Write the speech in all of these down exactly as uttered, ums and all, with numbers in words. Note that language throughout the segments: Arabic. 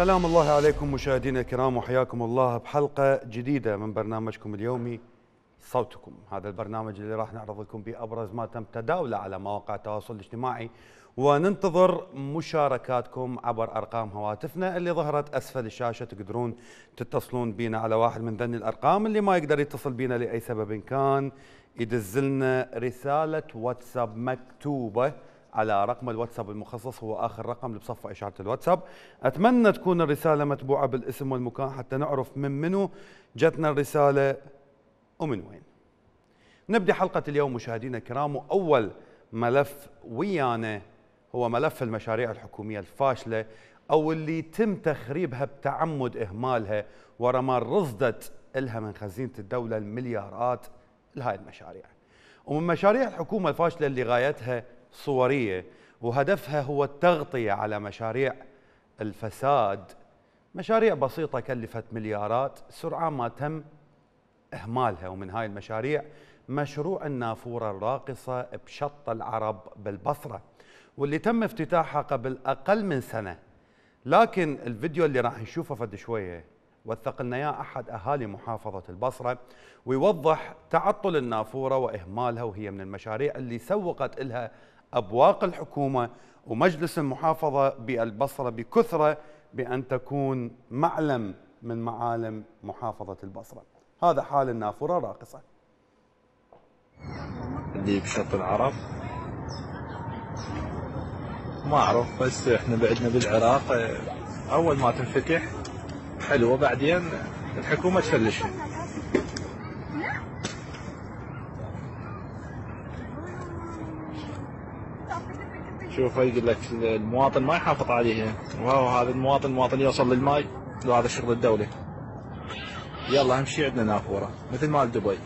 سلام الله عليكم مشاهدينا الكرام، وحياكم الله بحلقة جديدة من برنامجكم اليومي صوتكم. هذا البرنامج اللي راح نعرض لكم به أبرز ما تم تداوله على مواقع التواصل الاجتماعي، وننتظر مشاركاتكم عبر أرقام هواتفنا اللي ظهرت أسفل الشاشة. تقدرون تتصلون بينا على واحد من ذني الأرقام. اللي ما يقدر يتصل بينا لأي سبب كان يدزلنا رسالة واتساب مكتوبة على رقم الواتساب المخصص، هو آخر رقم اللي بصفه إشارة الواتساب. أتمنى تكون الرسالة متبوعة بالاسم والمكان حتى نعرف من منو جتنا الرسالة ومن وين. نبدأ حلقة اليوم مشاهدينا الكرام، وأول ملف ويانا هو ملف المشاريع الحكومية الفاشلة أو اللي تم تخريبها بتعمد إهمالها ورا ما رصدت لها من خزينة الدولة المليارات لهاي المشاريع. ومن مشاريع الحكومة الفاشلة اللي غايتها صورية وهدفها هو التغطية على مشاريع الفساد، مشاريع بسيطة كلفت مليارات سرعان ما تم إهمالها. ومن هاي المشاريع مشروع النافورة الراقصة بشط العرب بالبصرة، واللي تم افتتاحها قبل أقل من سنة. لكن الفيديو اللي راح نشوفه فد شوية وثق لنا اياه أحد أهالي محافظة البصرة، ويوضح تعطل النافورة وإهمالها، وهي من المشاريع اللي سوقت لها أبواق الحكومة ومجلس المحافظة بالبصرة بكثرة بأن تكون معلم من معالم محافظة البصرة. هذا حال النافورة الراقصة اللي بشط العرب. ما أعرف، بس إحنا بعدنا بالعراق أول ما تنفتح حلوة، بعدين الحكومة تفلشها. شوف يقول لك المواطن ما يحافظ عليها، وهو هذا المواطن المواطن يوصل للماي وهذا شغل الدولة. يلا أهم شيء عندنا نافورة مثل مال دبي،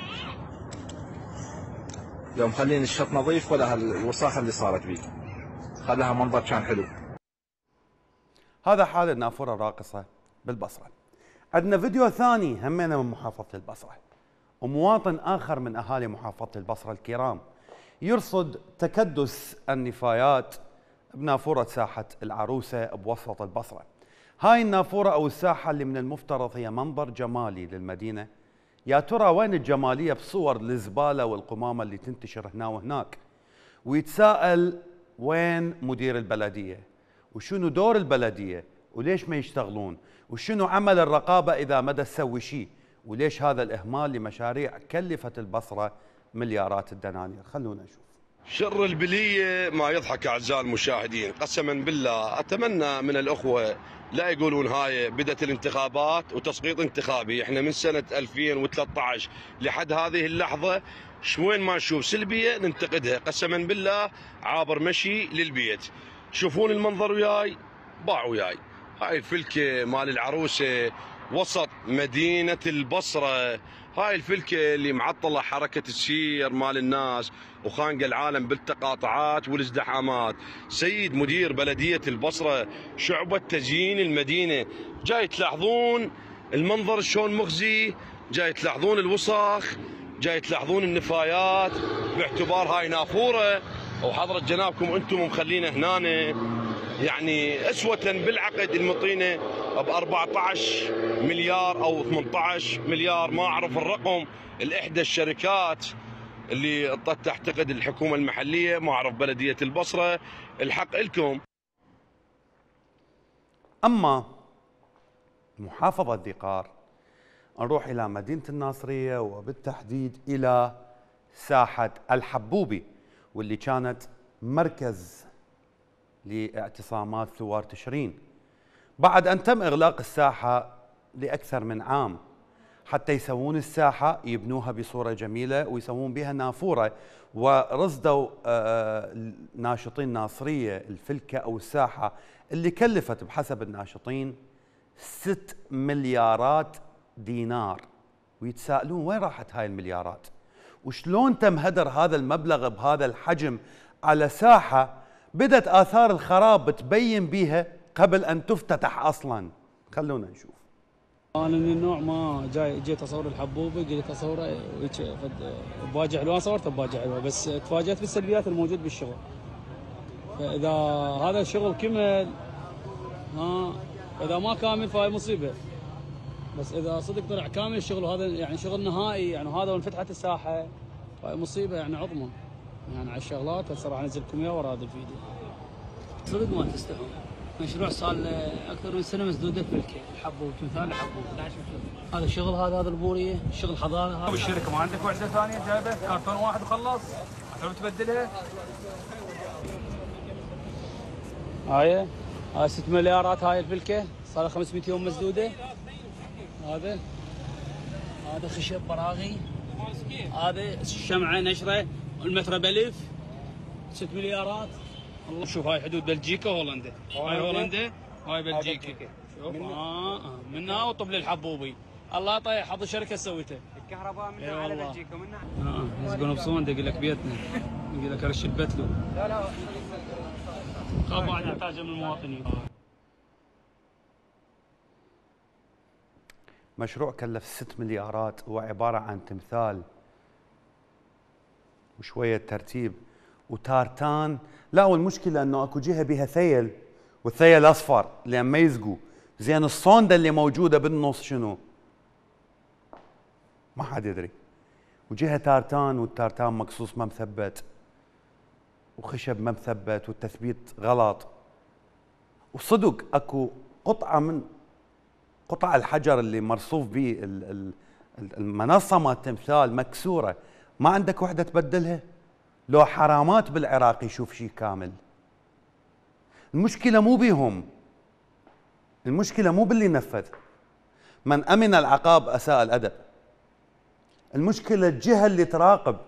لو مخلين الشط نظيف ولا هالوساخة اللي صارت بيه، خلها منظر كان حلو. هذا حال النافورة الراقصة بالبصرة. عندنا فيديو ثاني همنا من محافظة البصرة، ومواطن آخر من أهالي محافظة البصرة الكرام يرصد تكدس النفايات بنافورة ساحة العروسة بوسط البصرة. هاي النافورة أو الساحة اللي من المفترض هي منظر جمالي للمدينة، يا ترى وين الجمالية بصور الزبالة والقمامة اللي تنتشر هنا وهناك؟ ويتساءل وين مدير البلدية؟ وشنو دور البلدية؟ وليش ما يشتغلون؟ وشنو عمل الرقابة إذا ما تسوي شيء؟ وليش هذا الإهمال لمشاريع كلفت البصرة مليارات الدنانير؟ خلونا نشوف. شر البلية ما يضحك أعزائي المشاهدين، قسما بالله أتمنى من الأخوة لا يقولون هاي بدأت الانتخابات وتسقيط انتخابي. احنا من سنة ألفين وثلاثة عشر لحد هذه اللحظة شوين ما نشوف سلبية ننتقدها. قسما بالله عابر مشي للبيت، تشوفون المنظر وياي، باع وياي. هاي الفلكة مال العروسة وسط مدينة البصرة، هاي الفلكة اللي معطلة حركة السير مال الناس وخانقة العالم بالتقاطعات والازدحامات. سيد مدير بلدية البصرة، شعبة تزيين المدينة، جاي تلاحظون المنظر شلون مخزي، جاي تلاحظون الوسخ، جاي تلاحظون النفايات، باعتبار هاي نافورة وحضرة جنابكم انتم مخلينا هنا يعني اسوة بالعقد المطينة ب أربعة عشر مليار او ثمانية عشر مليار، ما اعرف الرقم، الاحدى الشركات اللي تعتقد الحكومة المحلية، ما اعرف بلدية البصرة. الحق لكم. اما محافظة ذي قار نروح الى مدينة الناصرية، وبالتحديد الى ساحة الحبوبي، واللي كانت مركز لاعتصامات ثوار تشرين، بعد أن تم إغلاق الساحة لأكثر من عام حتى يسوون الساحة يبنوها بصورة جميلة ويسوون بها نافورة. ورصدوا ناشطين ناصرية الفلكة أو الساحة اللي كلفت بحسب الناشطين ست مليارات دينار، ويتساءلون وين راحت هاي المليارات؟ وشلون تم هدر هذا المبلغ بهذا الحجم على ساحة بدت آثار الخراب تبين بيها قبل أن تفتتح أصلاً؟ خلونا نشوف. أنا من النوع ما جاي جيت أصور الحبوبي، قلت أصوره بواجه حلوة، صورته بواجه حلوة، بس تفاجأت بالسلبيات الموجود بالشغل. فإذا هذا الشغل كمل ها اذا ما كامل فهاي مصيبه، بس اذا صدق طلع كامل الشغل وهذا يعني شغل نهائي يعني، وهذا وانفتحت الساحه فهاي مصيبه يعني عظمى يعني على الشغلات. هسه راح انزل لكم اياه ورا هذا الفيديو. صدق ما تستحون، مشروع صار له اكثر من سنه مسدوده في الكي، الحبوب تمثال الحبوب هذا الشغل، هذا هذا البوريه شغل حضاره. هذا الشركه ما عندك وحده ثانيه جايبه كرتون واحد وخلص حلو تبدلها؟ هاي هاي ست مليارات هاي الفلكه صار لها خمسمئة يوم مسدوده. هذا هذا خشب براغي، هذا شمعه نشره المتر بألف، ست مليارات. الله شوف هاي حدود بلجيكا وهولندا، هاي هولندا هاي بلجيكا. شوف اه منها وطب للحبوبي. الله يطيح حظ الشركه سويته. الكهرباء منها على بلجيكا ومنها اه يسقون بصون يقول لك بيتنا، يقول لك رش البتلو. لا لا خاف واحد يحتاجه من المواطنين. مشروع كلف ست مليارات هو عبارة عن تمثال وشوية ترتيب وتارتان. لا، والمشكلة انه اكو جهة بها ثيل والثيل اصفر لان ما يزقوا. زين الصوندة اللي موجودة بالنص شنو؟ ما حد يدري. وجهة تارتان والتارتان مقصوص ما مثبت، وخشب ما مثبت، والتثبيت غلط. وصدق اكو قطعة من قطع الحجر اللي مرصوف به المنصة مال التمثال مكسورة، ما عندك وحدة تبدلها؟ لو حرامات بالعراق يشوف شيء كامل. المشكلة مو بيهم، المشكلة مو باللي نفذ. من أمن العقاب أساء الأدب. المشكلة الجهة اللي تراقب،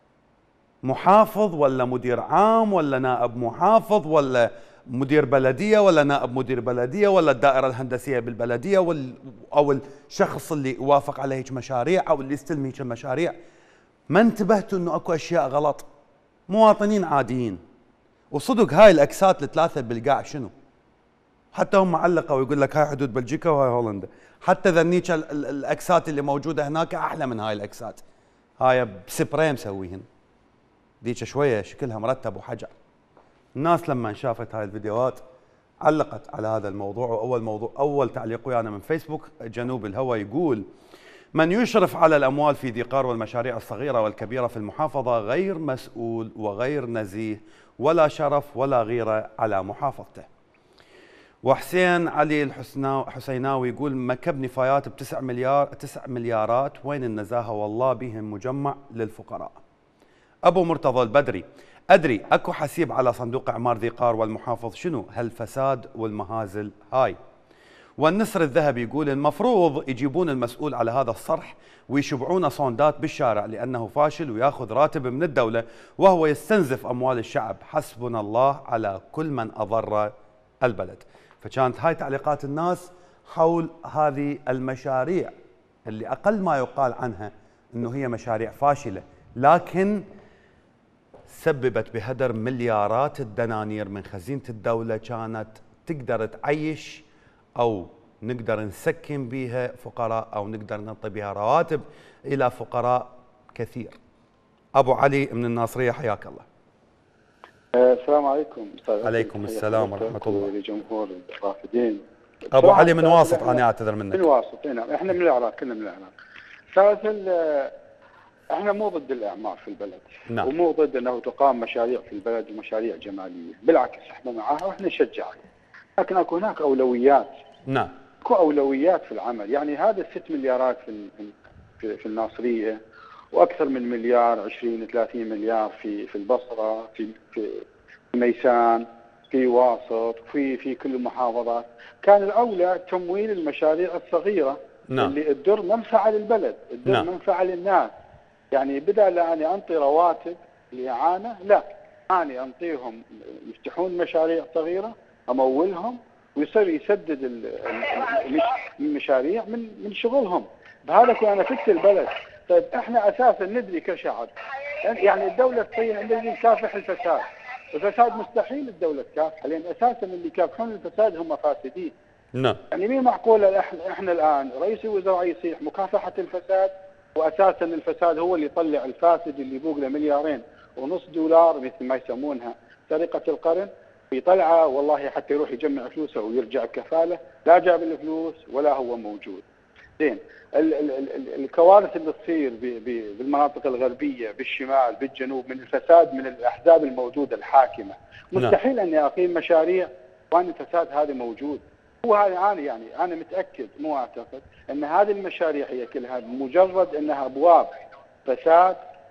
محافظ ولا مدير عام ولا نائب محافظ ولا مدير بلدية ولا نائب مدير بلدية ولا الدائرة الهندسية بالبلدية أو الشخص اللي وافق على هيك مشاريع أو اللي يستلم هيك المشاريع. ما انتبهتوا انه اكو اشياء غلط؟ مواطنين عاديين. وصدق هاي الاكسات الثلاثه بالقاع شنو؟ حتى هم علقوا ويقول لك هاي حدود بلجيكا وهاي هولندا. حتى ذنيك الاكسات اللي موجوده هناك احلى من هاي الاكسات. هاي بسبراي مسويهن. ذيك شويه شكلها مرتب وحجر. الناس لما شافت هاي الفيديوهات علقت على هذا الموضوع. واول موضوع اول تعليق ويانا من فيسبوك جنوب الهوى يقول: من يشرف على الأموال في ذي قار والمشاريع الصغيرة والكبيرة في المحافظة غير مسؤول وغير نزيه ولا شرف ولا غيرة على محافظته. وحسين علي الحسيناوي يقول: مكب نفايات بتسع مليار تسع مليارات، وين النزاهة والله بهم مجمع للفقراء. أبو مرتضى البدري: أدري أكو حسيب على صندوق أعمار ذي قار والمحافظ، شنو هالفساد والمهازل هاي؟ والنسر الذهبي يقول: المفروض يجيبون المسؤول على هذا الصرح ويشبعون صوندات بالشارع لأنه فاشل ويأخذ راتب من الدولة وهو يستنزف أموال الشعب. حسبنا الله على كل من أضر البلد. فكانت هاي تعليقات الناس حول هذه المشاريع اللي أقل ما يقال عنها أنه هي مشاريع فاشلة، لكن سببت بهدر مليارات الدنانير من خزينة الدولة كانت تقدر تعيش أو نقدر نسكن بها فقراء أو نقدر نعطي بها رواتب إلى فقراء كثير. أبو علي من الناصرية، حياك الله. السلام عليكم. عليكم السلام ورحمة الله. لجمهور الرافدين. أبو علي من واسط، أنا أعتذر منك. من واسط، نعم. إحنا من العراق، كلنا من العراق. ثالثا إحنا مو ضد الإعمار في البلد. نعم. ومو ضد أنه تقام مشاريع في البلد ومشاريع جمالية، بالعكس إحنا معاها وإحنا نشجعها. لكن اكو هناك اولويات. نعم. اكو اولويات في العمل، يعني هذا الست مليارات في في, في الناصريه، واكثر من مليار عشرين ثلاثين مليار في في البصره، في في ميسان، في واسط، في في كل المحافظات. كان الاولى تمويل المشاريع الصغيره. نعم. اللي تدر منفعه للبلد، تدر نعم. منفعه للناس. يعني بدل لا اني انطي رواتب لاعانه، لا، اني انطيهم يفتحون مشاريع صغيره، امولهم ويصير يسدد المشاريع من من شغلهم. بهذا كنا نفت البلد. طيب احنا اساسا ندري كشعب، يعني الدوله تصير ندري نكافح الفساد. الفساد مستحيل الدوله تكافح، لان اساسا اللي يكافحون الفساد هم فاسدين. نعم. يعني مين معقوله احنا احنا الان رئيس الوزراء يصيح مكافحه الفساد، واساسا الفساد هو اللي يطلع الفاسد اللي يبوق له مليارين ونص دولار مثل ما يسمونها سرقه القرن. ويطلعه والله حتى يروح يجمع فلوسه ويرجع بكفاله، لا جاب الفلوس ولا هو موجود. زين ال ال ال الكوارث اللي تصير بالمناطق الغربيه بالشمال بالجنوب من الفساد من الاحزاب الموجوده الحاكمه، مستحيل اني اقيم مشاريع وان الفساد هذا موجود. هو هذا انا يعني انا متاكد مو اعتقد ان هذه المشاريع هي كلها مجرد انها ابواب فساد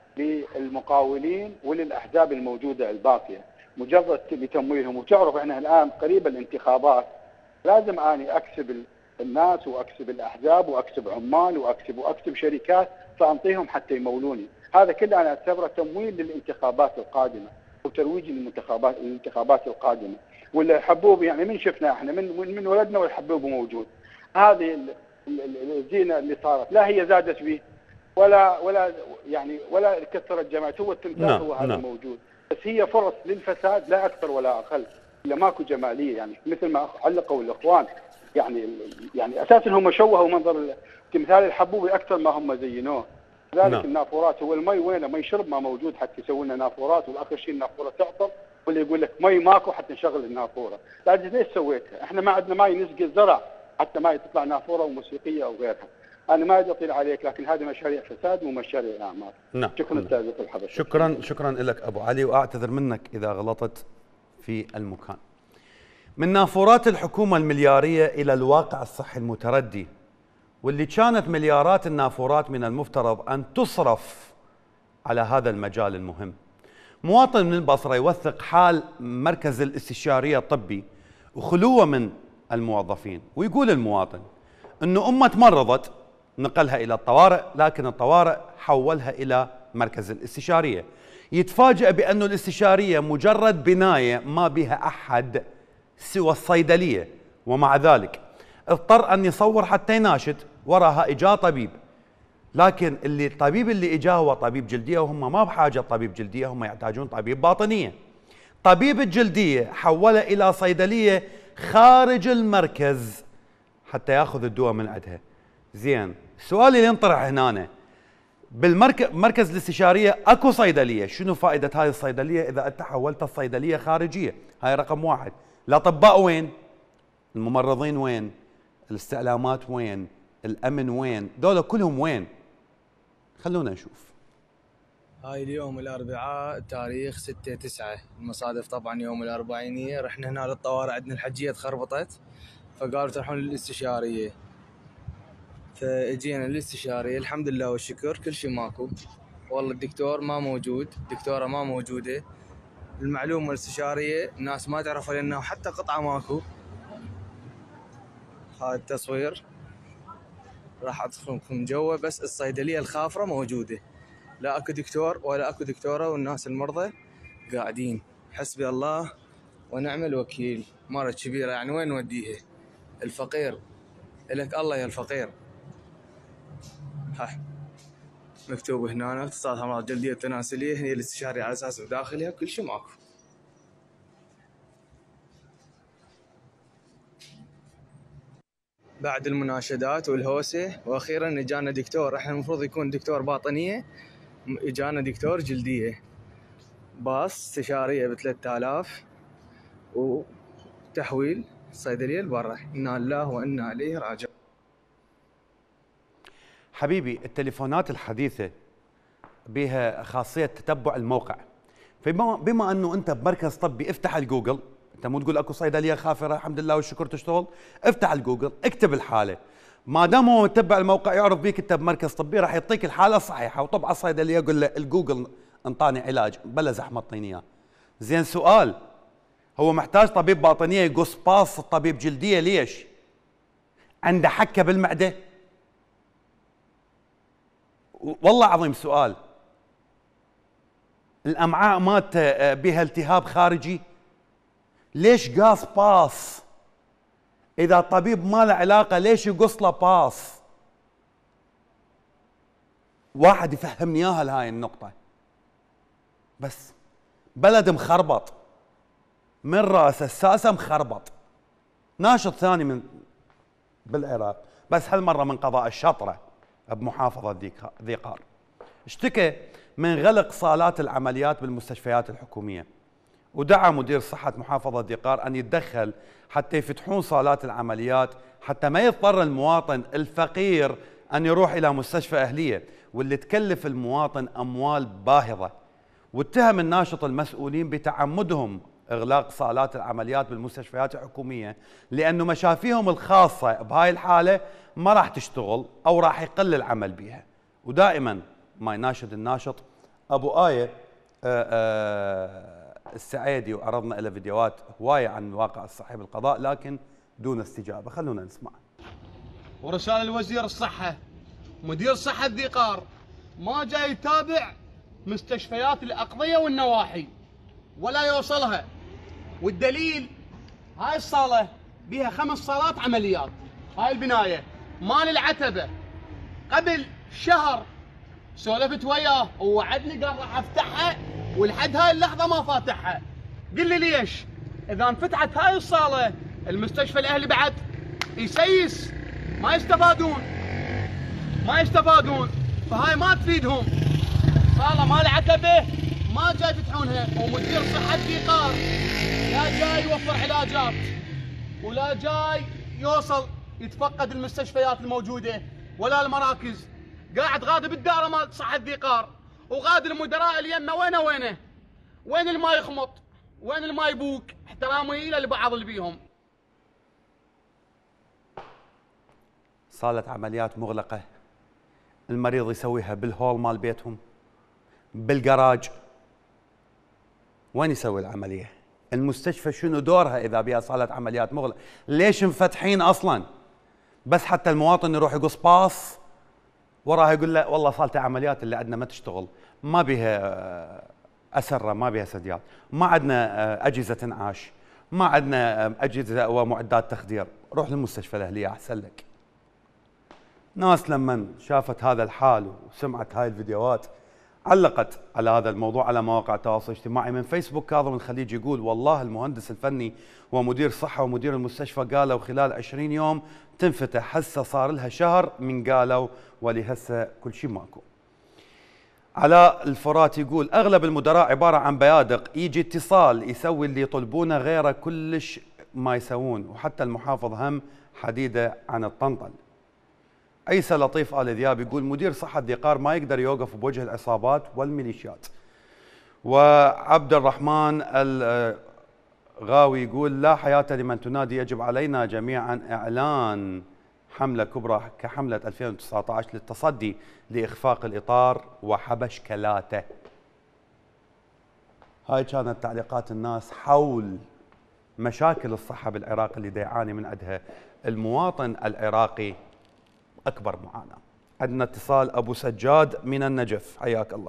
للمقاولين وللاحزاب الموجوده الباقيه، مجرد لتمويلهم. وتعرف احنا الان قريب الانتخابات، لازم اني اكسب الناس واكسب الاحزاب واكسب عمال واكسب واكسب شركات فانطيهم حتى يمولوني. هذا كله انا اعتبره تمويل للانتخابات القادمه وترويج للانتخابات الانتخابات القادمه. والحبوب يعني من شفنا احنا من من ولدنا والحبوب موجود. هذه الزينه اللي صارت لا هي زادت به ولا ولا يعني ولا كثرت جماعته، هو التمثال هو هذا نعم. موجود، بس هي فرص للفساد لا اكثر ولا اقل. الا ماكو جماليه يعني مثل ما علقوا الاخوان، يعني يعني اساسا هم شوهوا منظر تمثال الحبوبي اكثر ما هم زينوه. ذلك نعم. النافورات هو المي وينه؟ مي شرب ما موجود حتى يسوي لنا نافورات، والاخر شيء النافوره تعطل واللي يقول لك مي ماكو حتى نشغل النافوره. لكن ليش سويتها؟ احنا ما عندنا ماي نسقي الزرع حتى ما تطلع نافوره وموسيقيه او غيرها. انا ما ادري اطيل عليك، لكن هذه مشاريع فساد ومشاريع اعمال. نعم. شكرا استاذ الحضر. شكرا شكرا لك ابو علي، واعتذر منك اذا غلطت في المكان. من نافورات الحكومه الملياريه الى الواقع الصحي المتردي، واللي كانت مليارات النافورات من المفترض ان تصرف على هذا المجال المهم. مواطن من البصره يوثق حال مركز الاستشاريه الطبي وخلوه من الموظفين، ويقول المواطن انه امه تمرضت نقلها الى الطوارئ، لكن الطوارئ حولها الى مركز الاستشاريه. يتفاجأ بانه الاستشاريه مجرد بنايه ما بها احد سوى الصيدليه، ومع ذلك اضطر ان يصور حتى يناشد وراها اجاه طبيب، لكن اللي الطبيب اللي اجاه هو طبيب جلديه، وهم ما بحاجه طبيب جلديه، هم يحتاجون طبيب باطنيه. طبيب الجلديه حوله الى صيدليه خارج المركز حتى ياخذ الدواء من عندها. زين، السؤال اللي ينطرح هنا، بالمركز مركز الاستشاريه اكو صيدليه، شنو فائده هاي الصيدليه اذا انت حولتها الصيدليه خارجيه؟ هاي رقم واحد. الاطباء وين؟ الممرضين وين؟ الاستعلامات وين؟ الامن وين؟ دول كلهم وين؟ خلونا نشوف. هاي اليوم الاربعاء تاريخ ستة تسعة، المصادف طبعا يوم الاربعينيه، رحنا هنا للطوارئ، عندنا الحجيه تخربطت فقالوا تروحون للاستشاريه، فاجينا للاستشاريه الحمد لله والشكر كل شيء ماكو، والله الدكتور ما موجود، الدكتوره ما موجوده، المعلومه الاستشاريه الناس ما تعرفها لانه حتى قطعه ماكو. هذا التصوير راح ادخلكم جوا، بس الصيدليه الخافره موجوده، لا اكو دكتور ولا اكو دكتوره، والناس المرضى قاعدين. حسبي الله ونعم الوكيل، مرض كبيره يعني وين نوديها؟ الفقير الك الله يا الفقير. ها مكتوب هنا اختصاص امراض جلديه تناسليه، هي الاستشاريه على اساس بداخلها كل شيء ماكو. بعد المناشدات والهوسه واخيرا اجانا دكتور، احنا المفروض يكون دكتور باطنيه، اجانا دكتور جلديه، باص استشاريه ب ثلاثة آلاف وتحويل صيدليه لبرا. انا لله وانا اليه راجعون. حبيبي، التليفونات الحديثه بها خاصيه تتبع الموقع، فبما بما انه انت بمركز طبي افتح الجوجل، انت مو تقول اكو صيدليه خافره الحمد لله والشكر تشتغل، افتح الجوجل اكتب الحاله، ما دام هو متبع الموقع يعرف بيك انت بمركز طبي راح يعطيك الحاله الصحيحه، وطبعا الصيدليه يقول له الجوجل انطاني علاج بلا زحمه اعطيني اياه. زين، سؤال، هو محتاج طبيب باطنيه يقص باص الطبيب جلديه ليش؟ عنده حكه بالمعده؟ والله عظيم سؤال. الامعاء مات بها التهاب خارجي؟ ليش قاص باص؟ اذا الطبيب ما له علاقه ليش يقص له باص؟ واحد يفهمني اياها لهاي النقطه. بس بلد مخربط من راسه الساسه مخربط. ناشط ثاني من بالعراق، بس هالمره من قضاء الشطره بمحافظه ذي قار، اشتكى من غلق صالات العمليات بالمستشفيات الحكوميه، ودعا مدير صحة محافظة ديقار أن يتدخل حتى يفتحون صالات العمليات حتى ما يضطر المواطن الفقير أن يروح إلى مستشفى أهلية واللي تكلف المواطن أموال باهظة. واتهم الناشط المسؤولين بتعمدهم إغلاق صالات العمليات بالمستشفيات الحكومية لأنه مشافيهم الخاصة بهاي الحالة ما راح تشتغل أو راح يقل العمل بها. ودائما ما يناشد الناشط أبو آية آآ آآ السعيدي، وعرضنا له فيديوهات هواية عن الواقع الصحي بالقضاء لكن دون استجابة. خلونا نسمع. ورسالة لوزير الصحة، مدير صحة ديقار ما جاي يتابع مستشفيات الأقضية والنواحي ولا يوصلها، والدليل هاي الصالة بها خمس صالات عمليات، هاي البناية مال العتبة قبل شهر سولفت وياه ووعدني قال راح افتحها ولحد هاي اللحظة ما فاتحها. قل لي ليش؟ إذا انفتحت هاي الصالة المستشفى الأهلي بعد يسيس، ما يستفادون ما يستفادون فهاي ما تفيدهم. صالة مال عتبة ما جاي يفتحونها، ومدير صحة ديقار لا جاي يوفر علاجات ولا جاي يوصل يتفقد المستشفيات الموجودة ولا المراكز. قاعد غادي بالدارة مال صحة ديقار وغادي المدراء اليمه وينه وينه وين الماي يخمط وين الماي يبوق، احترامي الى البعض اللي بيهم. صالة عمليات مغلقة، المريض يسويها بالهول مال بيتهم، بالجراج، وين يسوي العملية؟ المستشفى شنو دورها إذا بها صالة عمليات مغلقة؟ ليش مفتحين أصلاً؟ بس حتى المواطن يروح يقص باص وراها يقول له والله صالة عمليات اللي عندنا ما تشتغل، ما بها أسرة، ما بها سديات، ما عندنا أجهزة انعاش، ما عندنا أجهزة ومعدات تخدير، روح للمستشفى الأهلية أحسن لك. ناس لما شافت هذا الحال وسمعت هاي الفيديوهات علقت على هذا الموضوع على مواقع التواصل الاجتماعي. من فيسبوك كاظم الخليج يقول والله المهندس الفني ومدير الصحة ومدير المستشفى قالوا خلال عشرين يوم تنفتح، هسه صار لها شهر من قالوا ولهسه كل شيء ماكو. علاء الفرات يقول اغلب المدراء عبارة عن بيادق، يجي اتصال يسوي اللي يطلبونه غيره كلش ما يسوون، وحتى المحافظ هم حديدة عن الطنطل. عيسى لطيف آل ذياب يقول مدير صحة ديقار ما يقدر يوقف بوجه العصابات والميليشيات. وعبد الرحمن الغاوي يقول لا حياة لمن تنادي، يجب علينا جميعا إعلان حملة كبرى كحملة ألفين وتسعة عشر للتصدي لإخفاق الإطار وحبشكلاته. هاي كانت تعليقات الناس حول مشاكل الصحة بالعراق اللي دا يعاني من عندها المواطن العراقي أكبر معاناة. عندنا اتصال أبو سجاد من النجف، حياك الله.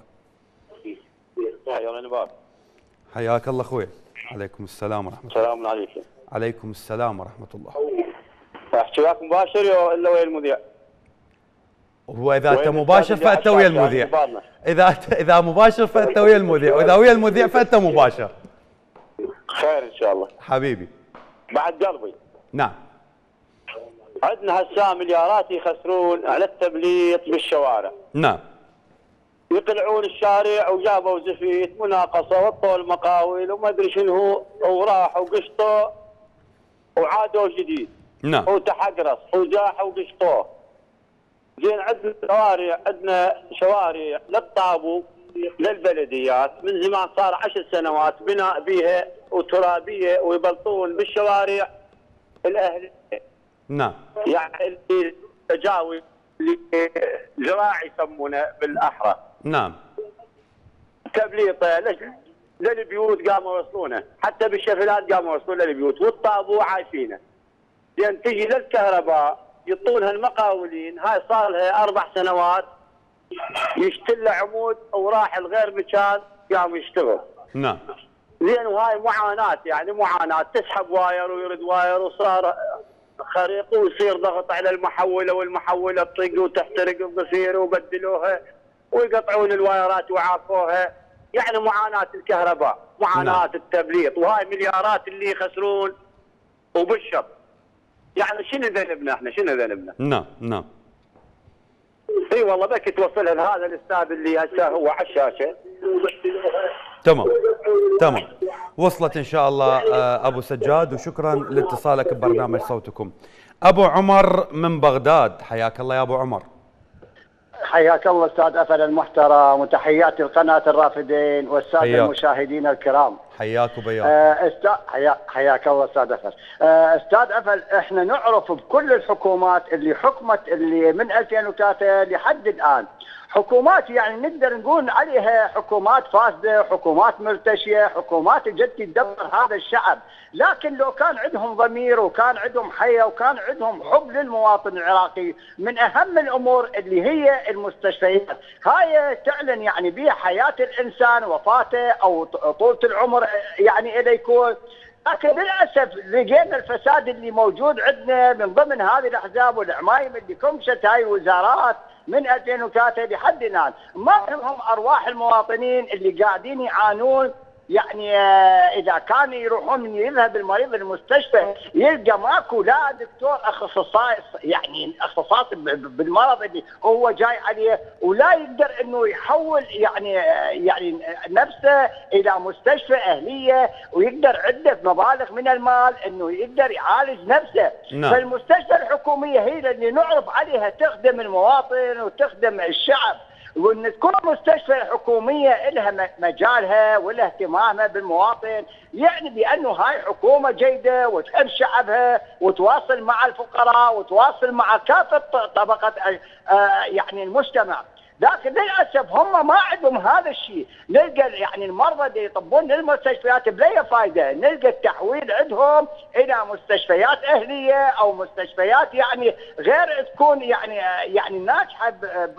حياك الله أخوي. عليكم السلام ورحمة الله. السلام عليكم. عليكم السلام ورحمة الله. احكي وياك مباشر الا ويا المذيع؟ هو إذا أنت مباشر فأنت ويا المذيع. إذا إذا مباشر فأنت ويا المذيع، وإذا ويا المذيع فأنت مباشر. خير إن شاء الله. حبيبي. بعد قلبي. نعم. عندنا هسه مليارات يخسرون على التبليط بالشوارع. نعم. يقلعون الشارع وجابوا زفيت مناقصه وطوا المقاول وما ادري شنو وراحوا قشطوا وعادوا جديد. نعم. وتحقرص وزاحوا وقشطوه. زين عندنا شوارع عندنا شوارع للطابو للبلديات من زمان صار عشر سنوات بناء بيها وترابيه ويبلطون بالشوارع الاهليه. نعم. يعني اللي تجاوز زراعي يسمونه بالاحرى. نعم. تبليطه للبيوت قاموا يوصلونه، حتى بالشفلات قاموا يوصلون للبيوت والطابو عايشينه. لان تجي للكهرباء يعطونها المقاولين، هاي صار لها اربع سنوات يشتل عمود وراح الغير مكان قام يشتغل. نعم. زين وهاي معاناه يعني معاناه، تسحب واير ويرد واير وصار خريق ويصير ضغط على المحوله والمحوله تطق وتحترق الضفير وبدلوها ويقطعون الوايرات وعافوها، يعني معاناه الكهرباء، معاناه نعم. التبليط، وهاي مليارات اللي يخسرون وبالشر. يعني شنو ذنبنا احنا؟ شنو ذنبنا؟ نعم نعم. اي والله بك توصلها لهذا الاستاذ اللي هسه هو على الشاشه تمام تمام، وصلت ان شاء الله ابو سجاد، وشكرا لاتصالك ببرنامج صوتكم. ابو عمر من بغداد، حياك الله يا ابو عمر. حياك الله استاذ افل المحترم، وتحياتي لقناه الرافدين والساده حياك. المشاهدين الكرام. حياك وبياك. آه استاذ حيا... حياك الله استاذ افل. آه استاذ افل، احنا نعرف بكل الحكومات اللي حكمت اللي من ألفين وثلاثة لحد الان، حكومات يعني نقدر نقول عليها حكومات فاسده، حكومات مرتشيه، حكومات جت تدمر هذا الشعب، لكن لو كان عندهم ضمير وكان عندهم حياه وكان عندهم حب للمواطن العراقي، من اهم الامور اللي هي المستشفيات، هاي تعلن يعني بها حياه الانسان، وفاته او طولة العمر يعني إذا يكون. لكن للاسف لقينا الفساد اللي موجود عندنا من ضمن هذه الاحزاب والعمايم اللي كمشت هاي الوزارات من ألفين وثلاثة لحد الان، ما يهمهم ارواح المواطنين اللي قاعدين يعانون. يعني اذا كان يروحون من يذهب المريض المستشفى يلقى ماكو لا دكتور اخصائي يعني اخصائي بالمرض اللي هو جاي عليه، ولا يقدر انه يحول يعني يعني نفسه الى مستشفى اهليه ويقدر عنده مبالغ من المال انه يقدر يعالج نفسه. نعم. فالمستشفى الحكوميه هي اللي نعرف عليها تخدم المواطن وتخدم الشعب، وان تكون مستشفى حكوميه لها مجالها ولها اهتمامها بالمواطن، يعني بانه هاي حكومه جيده وتحب شعبها وتواصل مع الفقراء وتواصل مع كافه طبقه يعني المجتمع. لكن للاسف هم ما عندهم هذا الشيء، نلقى يعني المرضى اللي يطبون للمستشفيات بلا فائده، نلقى التحويل عندهم الى مستشفيات اهليه او مستشفيات يعني غير تكون يعني يعني ناجحه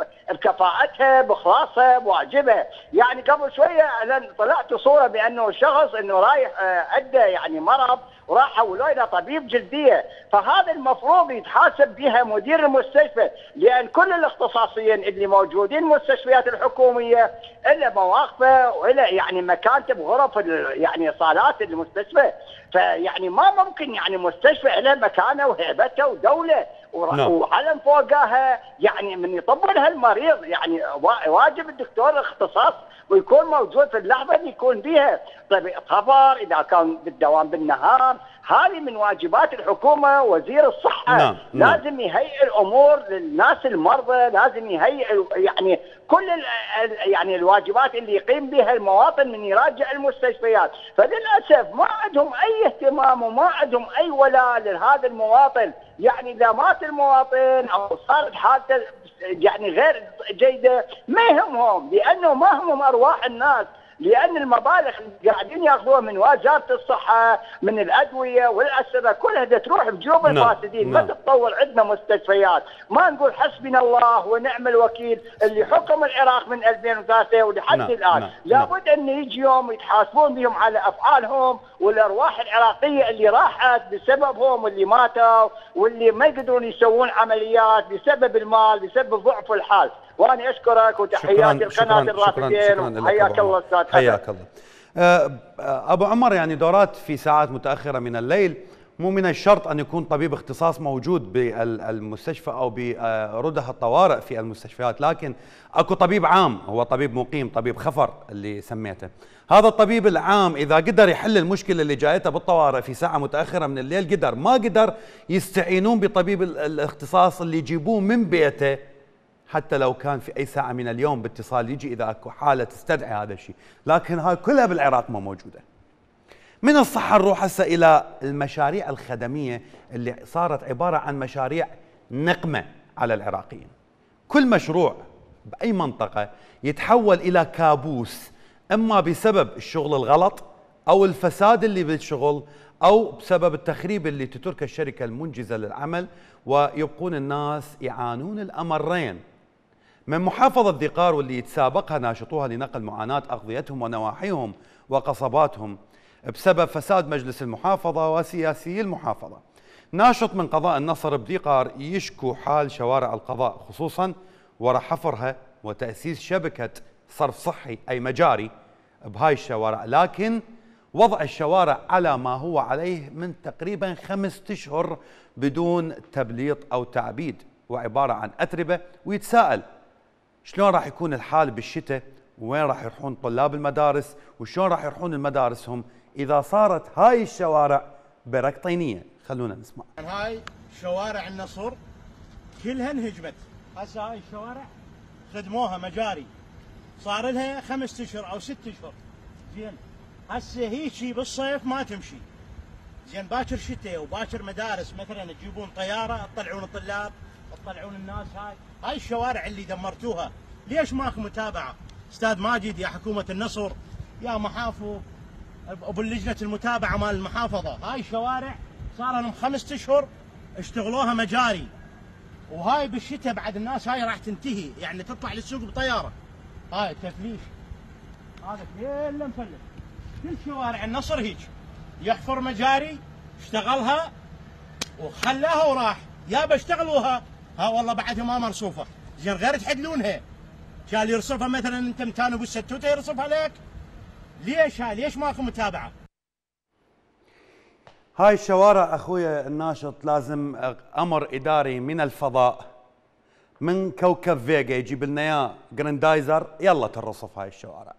بكفاءتها باخلاصها بواجبها. يعني قبل شويه طلعت صوره بانه شخص انه رايح عنده يعني مرض وراح حولوه الى طبيب جلديه، فهذا المفروض يتحاسب بها مدير المستشفى، لان كل الاختصاصيين اللي موجودين المستشفيات الحكوميه الا مواقفه والا يعني مكاتب غرف يعني صالات المستشفى، فيعني ما ممكن يعني مستشفى له مكانه وهيبته ودوله وعلم فوقها يعني من يطب لها المريض، يعني واجب الدكتور الاختصاص ويكون موجود في اللحظه اللي يكون بيها. طيب خبر اذا كان بالدوام بالنهار، هذه من واجبات الحكومه. وزير الصحه نعم. لازم نعم. يهيئ الامور للناس المرضى، لازم يهيئ يعني كل يعني الواجبات اللي يقيم بها المواطن من يراجع المستشفيات. فللاسف ما عندهم اي اهتمام وما عندهم اي ولاء لهذا المواطن، يعني اذا مات المواطن او صارت حالته يعني غير جيده ما يهمهم، لانه ما همهم ارواح الناس، لان المبالغ اللي قاعدين ياخذوها من وزاره الصحه من الادويه والاسره كلها دا تروح بجيوب الفاسدين. ما تتطور عندنا مستشفيات، ما نقول حسبنا الله ونعم الوكيل اللي حكم العراق من ألفين وثلاثة ولحد نعم. الان. نعم. لابد ان يجي يوم يتحاسبون بهم على افعالهم، والارواح العراقيه اللي راحت بسببهم واللي ماتوا واللي ما يقدرون يسوون عمليات بسبب المال بسبب ضعف الحال. وانا اشكرك وتحياتي لقناه الرافدين، حياك الله استاذ. حياك الله. ابو عمر، يعني دورات في ساعات متاخره من الليل، مو من الشرط ان يكون طبيب اختصاص موجود بالمستشفى او بردى الطوارئ في المستشفيات، لكن اكو طبيب عام هو طبيب مقيم، طبيب خفر اللي سميته. هذا الطبيب العام اذا قدر يحل المشكله اللي جايته بالطوارئ في ساعه متاخره من الليل قدر، ما قدر يستعينون بطبيب الاختصاص اللي يجيبوه من بيته حتى لو كان في أي ساعة من اليوم باتصال يجي إذا أكو حالة تستدعي هذا الشيء، لكن هاي كلها بالعراق ما موجودة. من الصحة نروح هسه إلى المشاريع الخدمية اللي صارت عبارة عن مشاريع نقمة على العراقيين. كل مشروع بأي منطقة يتحول إلى كابوس، إما بسبب الشغل الغلط أو الفساد اللي بالشغل أو بسبب التخريب اللي تتركه الشركة المنجزة للعمل، ويبقون الناس يعانون الأمرين. من محافظة ذي قار واللي يتسابقها ناشطوها لنقل معاناة أقضيتهم ونواحيهم وقصباتهم بسبب فساد مجلس المحافظة وسياسي المحافظة. ناشط من قضاء النصر بذي قار يشكو حال شوارع القضاء، خصوصا وراء حفرها وتأسيس شبكة صرف صحي أي مجاري بهاي الشوارع، لكن وضع الشوارع على ما هو عليه من تقريبا خمسة أشهر بدون تبليط أو تعبيد، وعبارة عن أتربة. ويتساءل شلون راح يكون الحال بالشتاء وين راح يروحون طلاب المدارس وشلون راح يروحون المدارسهم اذا صارت هاي الشوارع برك طينيه. خلونا نسمع. هاي شوارع النصر كلها انهجمت، هسه هاي الشوارع خدموها مجاري صار لها خمس اشهر او ست اشهر. زين هسه هيجي بالصيف ما تمشي. زين باكر شتاء وباكر مدارس مثلا تجيبون طياره تطلعون الطلاب تطلعون الناس. هاي هاي الشوارع اللي دمرتوها ليش ماكو متابعه؟ استاذ ماجد يا حكومه النصر يا محافظ ابو اللجنه المتابعه مال المحافظه، هاي الشوارع صار لهم خمسة اشهر اشتغلوها مجاري، وهاي بالشتاء بعد الناس هاي راح تنتهي، يعني تطلع للسوق بطياره. هاي التفليش هذا كله مفلس. كل شوارع النصر هيك يحفر مجاري اشتغلها وخلاها وراح. يا باشتغلوها ها والله بعدها ما مرصوفه. زين غير تحدلونها كان يرصفها مثلا انت متان ابو الستوته يرصفها لك. ليش هاي ليش ماكو متابعه؟ هاي الشوارع اخويا الناشط لازم امر اداري من الفضاء من كوكب فيجا يجيب لنا اياه جراندايزر يلا ترصف هاي الشوارع.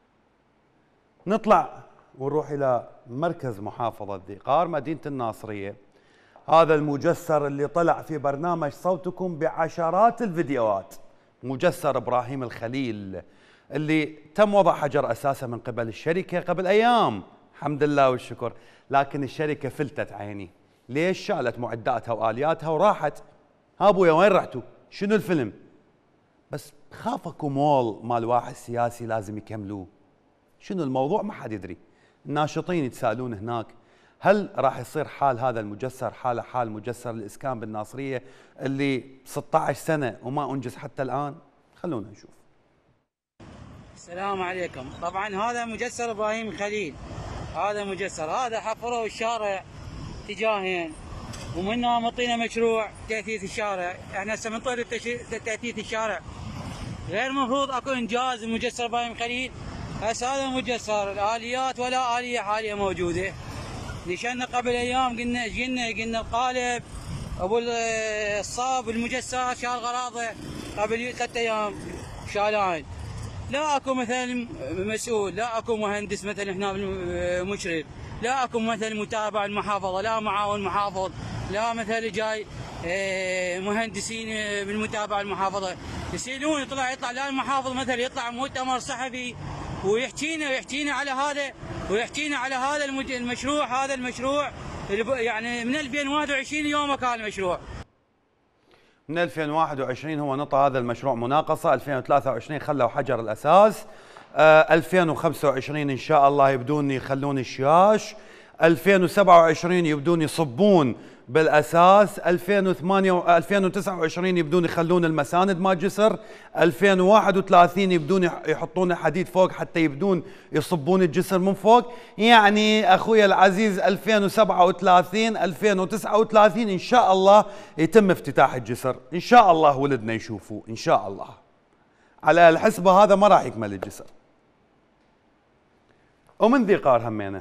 نطلع ونروح الى مركز محافظه ذي قار مدينه الناصريه. هذا المجسر اللي طلع في برنامج صوتكم بعشرات الفيديوهات، مجسر ابراهيم الخليل اللي تم وضع حجر اساسه من قبل الشركه قبل ايام، الحمد لله والشكر، لكن الشركه فلتت عيني. ليش؟ شالت معداتها والياتها وراحت. ها ابويا وين رحتوا؟ شنو الفيلم؟ بس خاف اكو مول مال واحد سياسي لازم يكملوه. شنو الموضوع؟ ما حد يدري. الناشطين يتسالون هناك هل راح يصير حال هذا المجسر حاله حال مجسر الاسكان بالناصريه اللي ستة عشر سنه وما انجز حتى الان؟ خلونا نشوف. السلام عليكم. طبعا هذا مجسر ابراهيم الخليل، هذا مجسر، هذا حفروا الشارع اتجاهين ومنه مطينا مشروع تأثيث الشارع. احنا هسه من طريق تأثيث الشارع غير مفروض اكو انجاز مجسر ابراهيم الخليل. هسه هذا مجسر الاليات ولا اليه حاليه موجوده. نشنا قبل ايام قلنا جينا قلنا القالب ابو الصاب المجسر شال غراضه قبل ثلاث ايام شالان. لا اكو مثلا مسؤول، لا اكو مهندس مثلا هنا بالمشرف، لا اكو مثلا متابع المحافظه، لا معاون محافظ، لا مثلا جاي مهندسين بالمتابعه المحافظه. يسالون يطلع يطلع لا المحافظ مثلا يطلع مؤتمر صحفي ويحكينا ويحكينا على هذا ويحكينا على هذا المشروع. هذا المشروع يعني من ألفين وواحد وعشرين يوم كان المشروع. من ألفين وواحد وعشرين هو نطى هذا المشروع مناقصه، ألفين وثلاثة وعشرين خلوا حجر الاساس، آه ألفين وخمسة وعشرين ان شاء الله يبدون يخلون الشياش، ألفين وسبعة وعشرين يبدون يصبون بالاساس، ألفين وثمانية ألفين وتسعة وعشرين يبدون يخلون المساند ما جسر، ألفين وواحد وثلاثين يبدون يحطون حديد فوق حتى يبدون يصبون الجسر من فوق. يعني اخويا العزيز ألفين وسبعة وثلاثين ألفين وتسعة وثلاثين ان شاء الله يتم افتتاح الجسر، ان شاء الله ولدنا يشوفوه ان شاء الله. على الحسبه هذا ما راح يكمل الجسر. ومن ذي قار همينه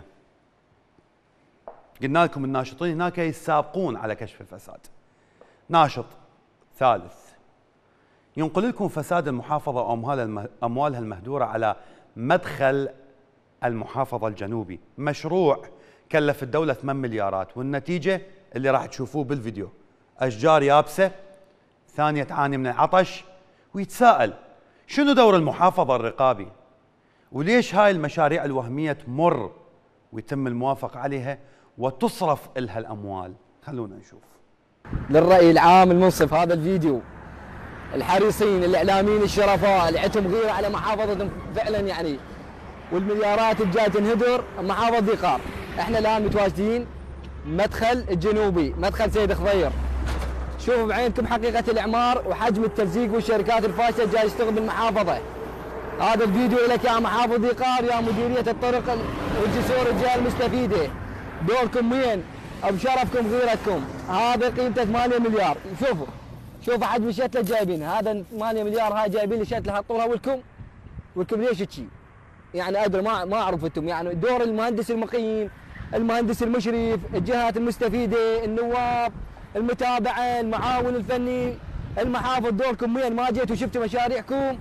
قلنا لكم الناشطين هناك يسابقون على كشف الفساد. ناشط ثالث ينقل لكم فساد المحافظة وأموالها المهدورة على مدخل المحافظة الجنوبي، مشروع كلف الدولة ثمانية مليارات، والنتيجة اللي راح تشوفوه بالفيديو، أشجار يابسة، ثانية تعاني من العطش. ويتساءل شنو دور المحافظة الرقابي؟ وليش هاي المشاريع الوهمية تمر ويتم الموافقة عليها وتصرف إلها الأموال؟ خلونا نشوف. للرأي العام المنصف هذا الفيديو، الحريصين الإعلاميين الشرفاء اللي عندهم غيرة على محافظتهم فعلا يعني، والمليارات الجاية تنهدر محافظة ذي قار. احنا الآن متواجدين مدخل الجنوبي، مدخل سيد خضير. شوفوا بعينكم حقيقة الإعمار وحجم التلزيق والشركات الفاشلة جاي تشتغل بالمحافظة. هذا الفيديو لك يا محافظ ذي قار، يا مديرية الطرق والجسور الجهة المستفيدة، دوركم وين؟ بشرفكم غيرتكم. هذا قيمته ثمانية مليار. شوفوا شوفوا حجم الشتله جايبينها، هذا ثمانية مليار هاي جايبين لي شتله حطوها ولكم ولكم ليش تشي؟ يعني ادري ما ما اعرف انتم يعني دور المهندس المقيم، المهندس المشرف، الجهات المستفيده، النواب، المتابعه، المعاون الفني، المحافظ، دوركم وين؟ ما جيتوا شفتوا مشاريعكم؟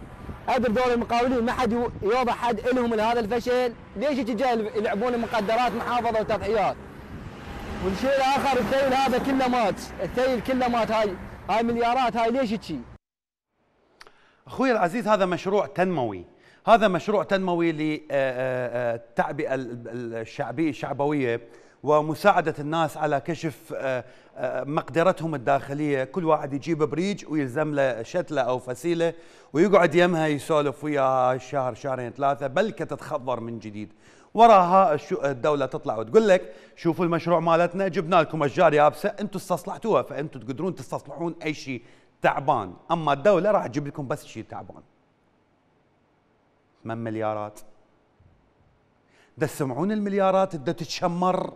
ادري دول المقاولين ما حد يوضح حد لهم لهذا الفشل، ليش جاي يلعبون مقدرات محافظه وتضحيات؟ والشيء الاخر الثيل هذا كله مات، الثيل كله مات، هاي هاي مليارات، هاي ليش تشي؟ اخوي العزيز هذا مشروع تنموي، هذا مشروع تنموي للتعبئه الشعبيه الشعبويه ومساعده الناس على كشف مقدرتهم الداخليه، كل واحد يجيب بريج ويلزم له شتله او فسيله ويقعد يمها يسولف وياها شهر شهرين ثلاثه، بلكه تتخضر من جديد. وراها الدوله تطلع وتقول لك شوفوا المشروع مالتنا، جبنا لكم اشجار يابسه انتم استصلحتوها، فانتم تقدرون تستصلحون اي شيء تعبان، اما الدوله راح تجيب لكم بس شيء تعبان. من مليارات دا تسمعون المليارات دا تتشمر.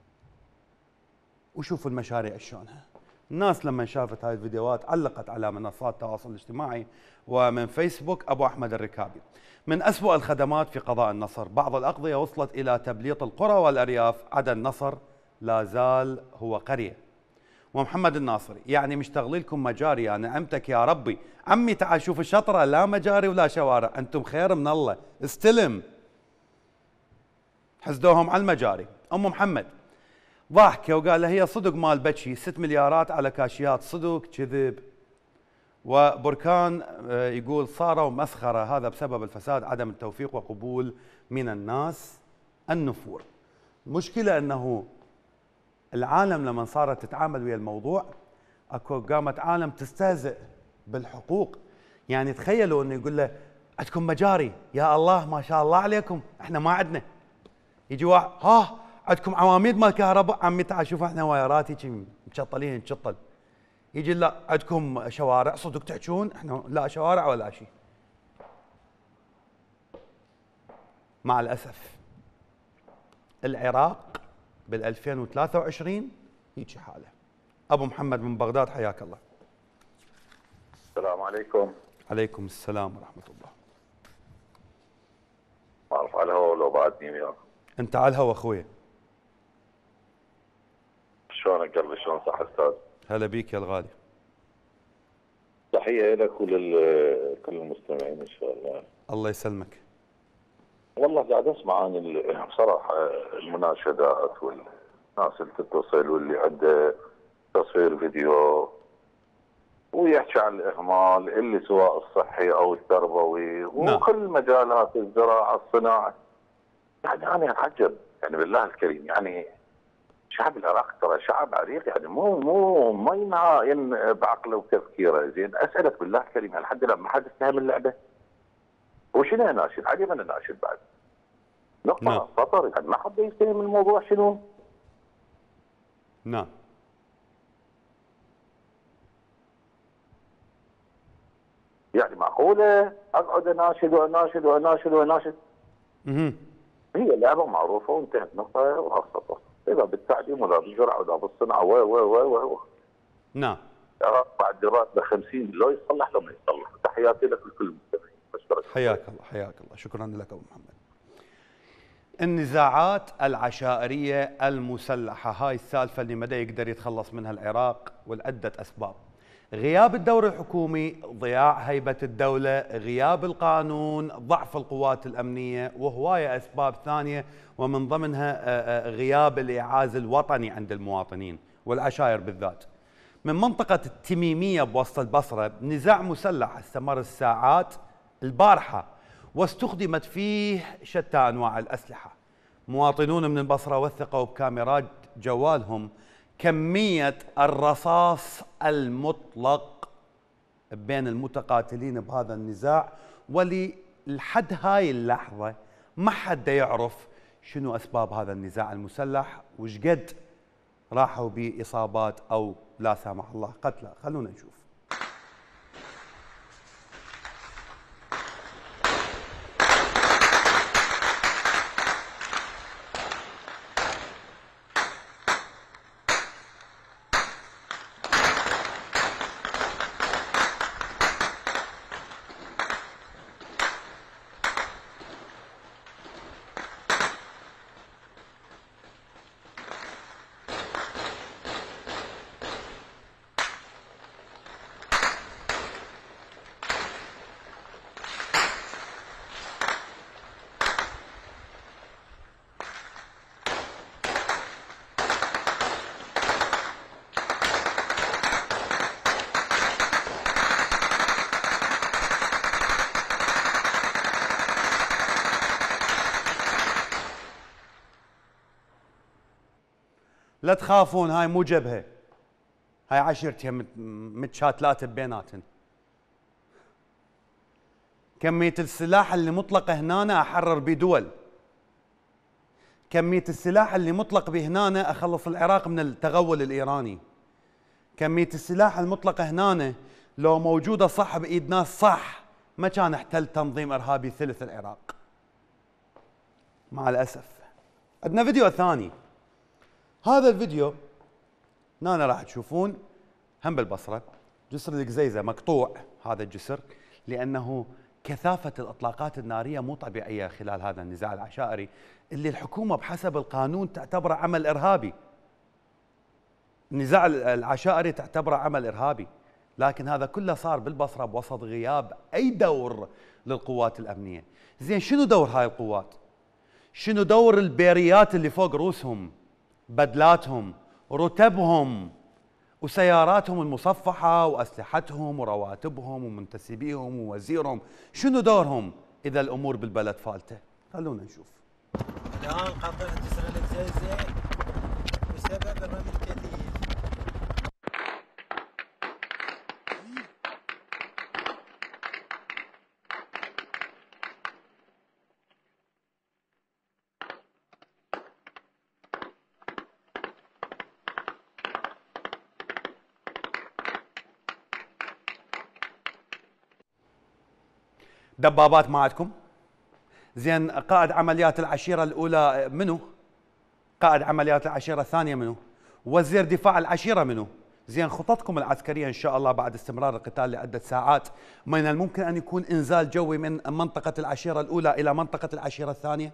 وشوفوا المشاريع شلونها. الناس لما شافت هاي الفيديوهات علقت على منصات التواصل الاجتماعي ومن فيسبوك ابو احمد الركابي. من أسوأ الخدمات في قضاء النصر، بعض الأقضية وصلت إلى تبليط القرى والأرياف، عدا النصر لا زال هو قرية. ومحمد الناصري يعني مشتغلي لكم مجاري، أنا نعمتك يا ربي، عمي تعال شوف الشطرة، لا مجاري ولا شوارع، أنتم خير من الله، استلم. حسدوهم على المجاري. أم محمد ضاحكة وقال هي صدق مال بتشي، ست مليارات على كاشيات، صدق كذب. وبركان يقول صاروا مسخرة، هذا بسبب الفساد، عدم التوفيق وقبول من الناس النفور. المشكلة أنه العالم لما صارت تتعامل ويا الموضوع اكو قامت عالم تستهزئ بالحقوق. يعني تخيلوا انه يقول له عندكم مجاري، يا الله ما شاء الله عليكم، احنا ما عندنا. يجي واحد ها عندكم عواميد مال كهرباء، عمي تعال شوف احنا وايرات هيك مشطلين نشطل. يجي لا عندكم شوارع، صدق تحجون؟ احنا لا شوارع ولا شيء. مع الاسف العراق بال ألفين وثلاثة وعشرين هيك حاله. ابو محمد من بغداد حياك الله. السلام عليكم. عليكم السلام ورحمه الله. ما اعرف على الهوا لو بعدني وياك. انت على الهوا اخوي. شلونك قلبي، شلون صح استاذ؟ هلا بيك يا الغالي. تحيه لك ولكل كل المستمعين ان شاء الله. الله يسلمك. والله قاعد اسمع عن بصراحه المناشدات والناس اللي تتصل واللي عنده تصوير فيديو ويحكي عن الاهمال اللي سواء الصحي او التربوي وكل مجالات الزراعه الصناعه. يعني انا اتعجب يعني بالله الكريم، يعني شعب العراق ترى شعب عريق، يعني مو مو ما ينعاين بعقله وتفكيره. زين اسالك بالله الكريم، يعني لحد الان ما حد استهم اللعبه؟ وشنو اناشد؟ عجيبا اناشد بعد. نقطة نعم. سطر، يعني ما حد يستهم الموضوع شنو؟ نعم. يعني معقولة اقعد اناشد واناشد واناشد واناشد؟ اها هي لعبة معروفة وانتهت نقطة وخلصت. اذا بالتعليم ولا بالزراعة ولا بالصناعة و و و و نعم. بعد راتبه خمسين لو يصلح لو ما يصلح. تحياتي لك ولكل المستمعين. بشكرك. حياك الله حياك الله، شكرا لك ابو محمد. النزاعات العشائرية المسلحة، هاي السالفة اللي مدى يقدر يتخلص منها العراق ولعدة أسباب. غياب الدور الحكومي، ضياع هيبة الدولة، غياب القانون، ضعف القوات الأمنية، وهواية أسباب ثانية ومن ضمنها غياب الإعاز الوطني عند المواطنين والعشائر بالذات. من منطقة التميمية بوسط البصرة نزاع مسلح استمر الساعات البارحة واستخدمت فيه شتى أنواع الأسلحة. مواطنون من البصرة وثقوا بكاميرات جوالهم كمية الرصاص المطلق بين المتقاتلين بهذا النزاع، ولحد هاي اللحظة ما حد يعرف شنو أسباب هذا النزاع المسلح وش قد راحوا بإصابات أو لا سامح الله قتلى. خلونا نشوف. لا تخافون، هاي مو جبهه، هاي عشيرتي متشاتلات ببيناتن. كميه السلاح اللي مطلقه هنا احرر بدول، كميه السلاح اللي مطلق بهنا اخلص العراق من التغول الايراني، كميه السلاح المطلقه هنا لو موجوده صح بايد ناس صح ما كان احتل تنظيم ارهابي ثلث العراق. مع الاسف. عندنا فيديو ثاني. هذا الفيديو هنا راح تشوفون هم بالبصره جسر القزيزه مقطوع هذا الجسر، لانه كثافه الاطلاقات الناريه مو طبيعيه خلال هذا النزاع العشائري اللي الحكومه بحسب القانون تعتبره عمل ارهابي. النزاع العشائري تعتبره عمل ارهابي، لكن هذا كله صار بالبصره بوسط غياب اي دور للقوات الامنيه. زين شنو دور هاي القوات؟ شنو دور البيريات اللي فوق رؤوسهم؟ بدلاتهم، رتبهم، وسياراتهم المصفحه، واسلحتهم، ورواتبهم، ومنتسبيهم، ووزيرهم، شنو دورهم اذا الامور بالبلد فالته؟ خلونا نشوف. الان قطع جسر القزيزه بسبب الرمي الكثيف. دبابات ما عندكم؟ زين قائد عمليات العشيرة الأولى منو؟ قائد عمليات العشيرة الثانية منو؟ وزير دفاع العشيرة منو؟ زين خططكم العسكرية إن شاء الله بعد استمرار القتال لعدة ساعات من الممكن أن يكون إنزال جوي من منطقة العشيرة الأولى إلى منطقة العشيرة الثانية؟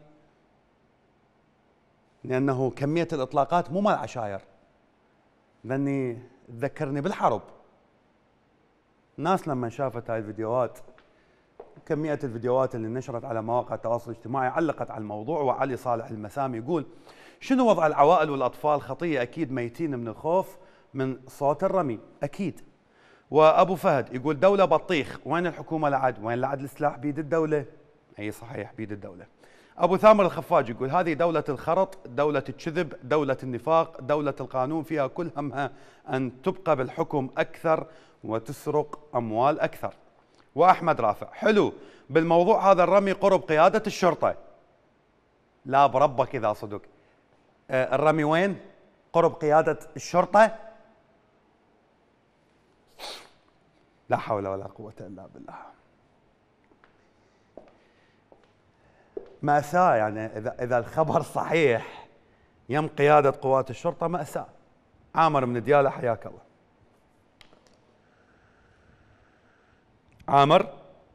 لأنه كمية الإطلاقات مو مال عشاير، لأني تذكرني بالحرب. الناس لما شافت هاي الفيديوهات، كمية الفيديوهات اللي نشرت على مواقع التواصل الاجتماعي، علقت على الموضوع. وعلي صالح المسامي يقول شنو وضع العوائل والأطفال؟ خطية أكيد، ميتين من الخوف من صوت الرمي أكيد. وأبو فهد يقول دولة بطيخ، وين الحكومة لعد؟ وين لعد السلاح بيد الدولة؟ أي صحيح بيد الدولة. أبو ثامر الخفاج يقول هذه دولة الخرط، دولة الكذب، دولة النفاق، دولة القانون فيها كل همها أن تبقى بالحكم أكثر وتسرق أموال أكثر. وأحمد رافع حلو بالموضوع هذا الرمي قرب قيادة الشرطة. لا بربك إذا صدق. آه الرمي وين؟ قرب قيادة الشرطة؟ لا حول ولا قوة إلا بالله. مأساة يعني، إذا إذا الخبر صحيح يم قيادة قوات الشرطة مأساة. عامر من ديالى حياك الله. عامر.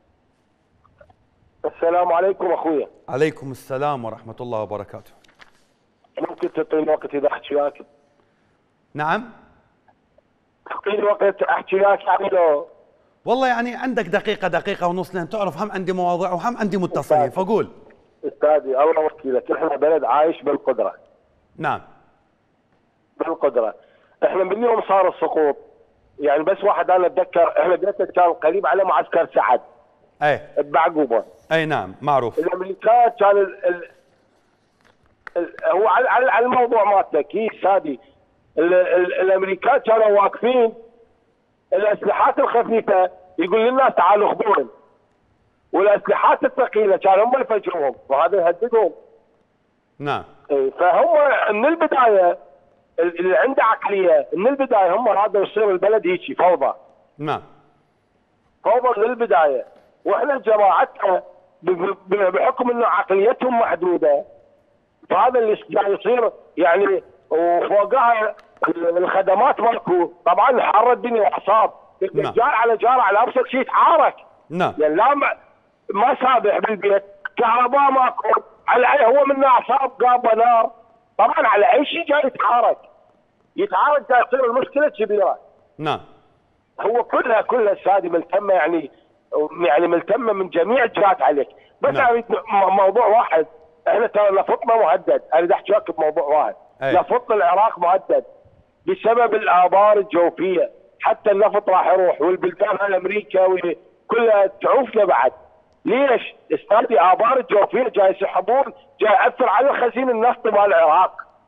السلام عليكم اخويا. عليكم السلام ورحمة الله وبركاته. ممكن تعطيني وقت اذا احكي وياك؟ نعم. تعطيني وقت احكي وياك يعني لو؟ والله يعني عندك دقيقة دقيقة ونص، لان تعرف هم عندي مواضيع وهم عندي متصلين، فقول. استاذي الله وكيلك، احنا بلد عايش بالقدرة. نعم. بالقدرة. احنا من يوم صار السقوط يعني، بس واحد انا اتذكر احنا بيتنا كان قريب على معسكر سعد. اي. بعقوبة. اي نعم معروف. الامريكان كان ال ال ال هو على على الموضوع مالتنا كيس هذه، الامريكان كانوا واقفين الاسلحات الخفيفة يقول للناس تعالوا خذوهم، والاسلحات الثقيلة كانوا هم يفجروهم وهذا يهددهم. نعم. فهم من البداية اللي عنده عقلية من البداية هم رادوا يصير البلد هيك فوضى. نعم. فوضى من البداية، واحنا جماعتنا بحكم انه عقليتهم محدودة، فهذا اللي قاعد يصير يعني. وفوقها الخدمات ماكو، طبعا حر الدنيا واعصاب، نعم. جار على جار على ابسط شيء يتعارك. نعم. يعني لا ما سابح بالبيت، كهرباء ماكو، على هو من اعصاب قابه نار، طبعا على اي شيء جاي يتعارك يتعارك جاي يصير المشكله كبيره. نعم. هو كلها كلها السادي ملتمه يعني، يعني ملتمه من جميع الجهات عليك. بس نعم. اريد موضوع واحد، احنا ترى نفطنا مهدد، اريد احكي لك بموضوع واحد. نفط العراق مهدد بسبب الابار الجوفيه، حتى النفط راح يروح والبلدان الامريكا كلها تعوفنا بعد. ليش؟ استاذي ابار الجوفيه جاي يسحبون، جاي ياثر على خزين النفط مال العراق.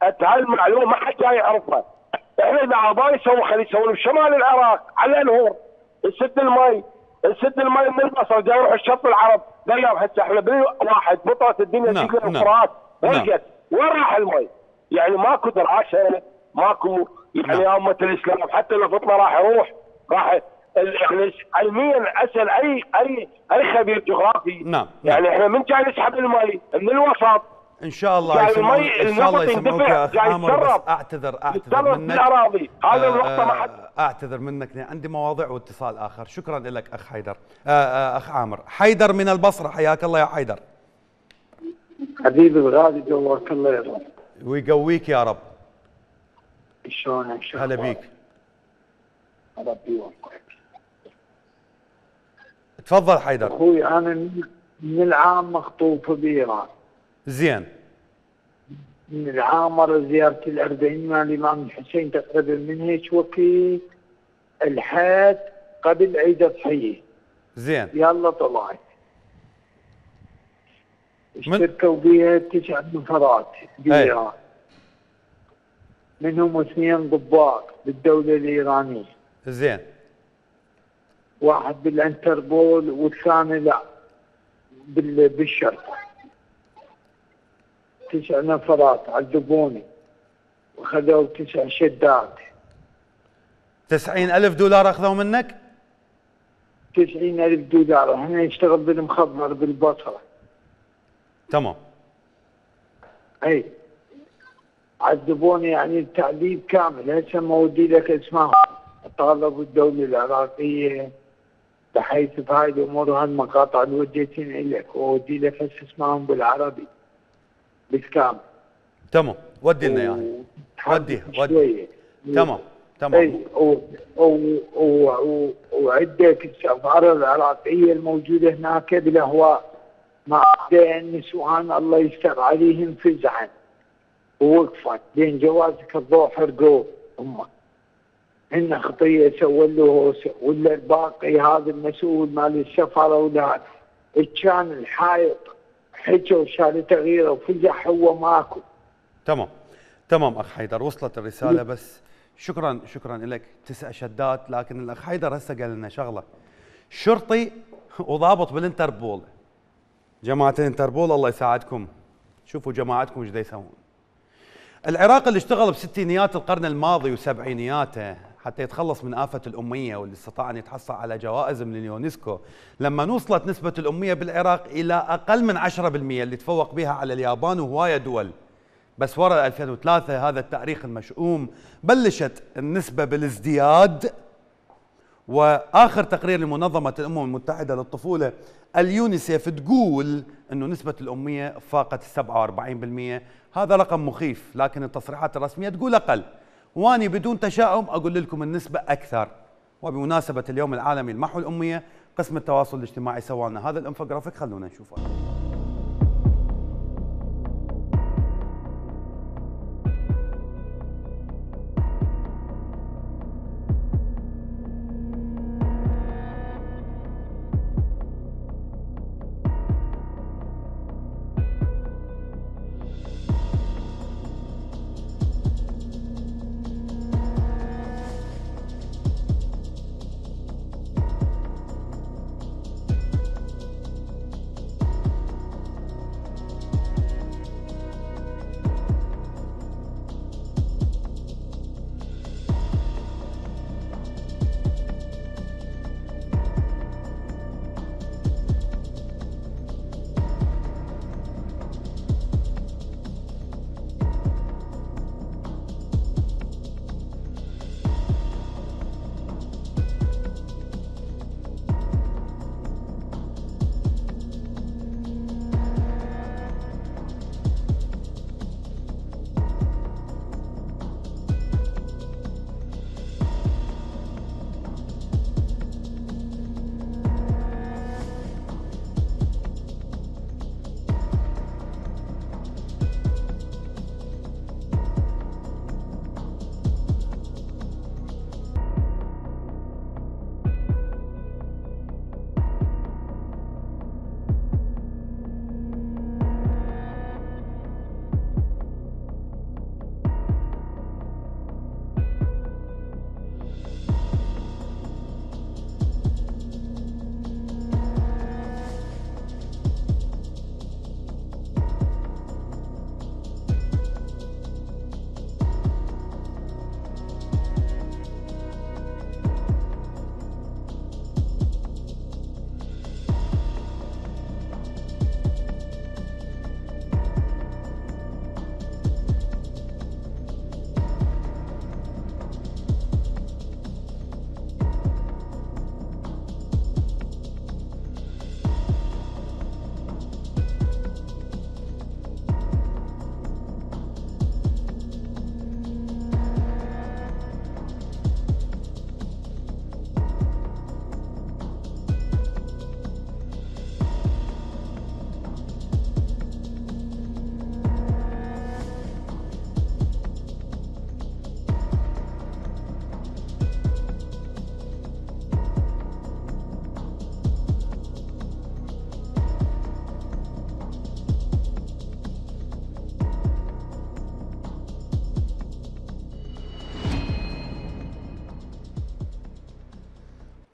انت هاي المعلومه ما حد جاي يعرفها. احنا اذا عبالي يسووا خلي يسوون بشمال العراق على الانهور السد المي، السد المي من البصره جاي يروح الشط العرب دير. هسه احنا بالواحد بطلت الدنيا نعم تجينا نعم الفرات نعم. بلقت وين راح المي؟ يعني ماكو دراسه، ماكو يعني يا امه الاسلام حتى لو بطله راح يروح راح يعني علميا اسال اي اي اي خبير جغرافي. نعم يعني احنا من جاي نسحب المي من الوسط ان شاء الله جاي يسمعوك المي ان شاء الله النفط يسمعوك يندفع، يا اخ جاي عامر، بس يتسرب اعتذر اعتذر يتسرب منك بالاراضي. هذا آه، النقطه ما حد اعتذر منك، عندي مواضيع واتصال اخر. شكرا لك اخ حيدر. آه آه اخ عامر. حيدر من البصره، حياك الله يا حيدر. حبيبي الغالي جواك الله يرضى ويقويك يا رب. شلونك؟ هلا بيك. ربي يوفقك. تفضل حيدر. اخوي انا من العام مخطوف بايران. زين. من العام مره زيارتي الأربعين مع الامام الحسين تقريبا من هيك وقت الحد قبل عيد الضحيه. زين. يلا طلعت. اشتركوا بيها تسع نفرات بايران. منهم اثنين ضباط بالدوله الايرانيه. زين. واحد بالانتربول والثاني لا بالشرطه. تسع نفرات عذبوني وخذوا تسع شدات. تسعين ألف دولار أخذوا منك؟ تسعين ألف دولار. احنا نشتغل بالمخبر بالبصرة. تمام. اي عذبوني يعني التعذيب كامل. هسه مودي لك اسمهم. طالبوا الدولة العراقية بحيث بهاي الامور وهالمقاطع اللي وديتين لك وودي لك هسه اسمهم بالعربي بالكامل. تمام، ودي لنا اياها. ودي ودي. تمام تمام. اي وعندك السفاره العراقيه الموجوده هناك بالاهواء مع النسوان الله يستر عليهم فزعا ووقفت بين جوازك الضوء حرقوه هم. هن خطيه سووا له ولا الباقي هذا المسؤول مال السفاره ولا كان الحائط حكى وشال تغييره وفزع هو ماكو. تمام تمام اخ حيدر، وصلت الرساله. بس شكرا شكرا لك. تسع شدات. لكن الاخ حيدر هسه قال لنا شغله، شرطي وضابط بالانتربول. جماعه الانتربول الله يساعدكم، شوفوا جماعتكم ايش يسوون. العراق اللي اشتغل بستينيات القرن الماضي وسبعينياته حتى يتخلص من آفة الأمية، واللي استطاع أن يتحصل على جوائز من اليونسكو، لما وصلت نسبة الأمية بالعراق إلى أقل من عشرة بالمئة اللي تفوق بها على اليابان وهواية دول. بس ورا ألفين وثلاثة هذا التاريخ المشؤوم بلشت النسبة بالازدياد. وآخر تقرير لمنظمة الأمم المتحدة للطفولة اليونيسيف تقول أنه نسبة الأمية فاقت سبعة وأربعين بالمئة. هذا رقم مخيف، لكن التصريحات الرسمية تقول أقل. واني بدون تشاؤم اقول لكم النسبه اكثر. وبمناسبه اليوم العالمي لمحو الاميه، قسم التواصل الاجتماعي سوى لنا هذا الانفوجرافيك، خلونا نشوفه.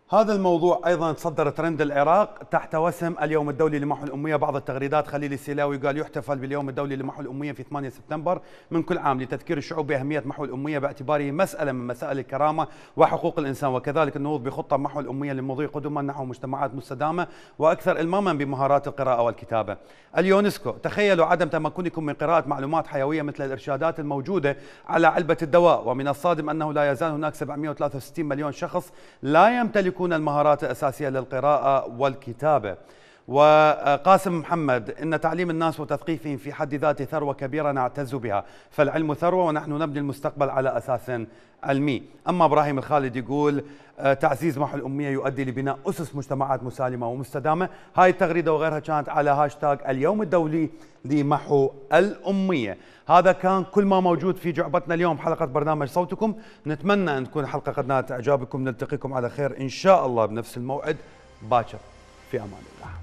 هذا الموضوع ايضا تصدر ترند العراق تحت وسم اليوم الدولي لمحو الاميه. بعض التغريدات خليل السلاوي قال يحتفل باليوم الدولي لمحو الاميه في ثمانية سبتمبر من كل عام لتذكير الشعوب باهميه محو الاميه باعتباره مساله من مسائل الكرامه وحقوق الانسان، وكذلك النهوض بخطه محو الاميه للمضي قدما نحو مجتمعات مستدامه واكثر الماما بمهارات القراءه والكتابه. اليونسكو: تخيلوا عدم تمكنكم من قراءه معلومات حيويه مثل الارشادات الموجوده على علبه الدواء، ومن الصادم انه لا يزال هناك سبعمئة وثلاثة وستين مليون شخص لا يمتلكون المهارات الأساسية للقراءة والكتابة. وقاسم محمد: إن تعليم الناس وتثقيفهم في حد ذاته ثروة كبيرة نعتز بها، فالعلم ثروة ونحن نبني المستقبل على أساس علمي. أما إبراهيم الخالد يقول تعزيز محو الأمية يؤدي لبناء أسس مجتمعات مسالمة ومستدامة. هاي التغريدة وغيرها كانت على هاشتاج اليوم الدولي لمحو الأمية. هذا كان كل ما موجود في جعبتنا اليوم حلقة برنامج صوتكم. نتمنى أن تكون الحلقة قد نالت إعجابكم. نلتقيكم على خير إن شاء الله بنفس الموعد باكر. في أمان الله.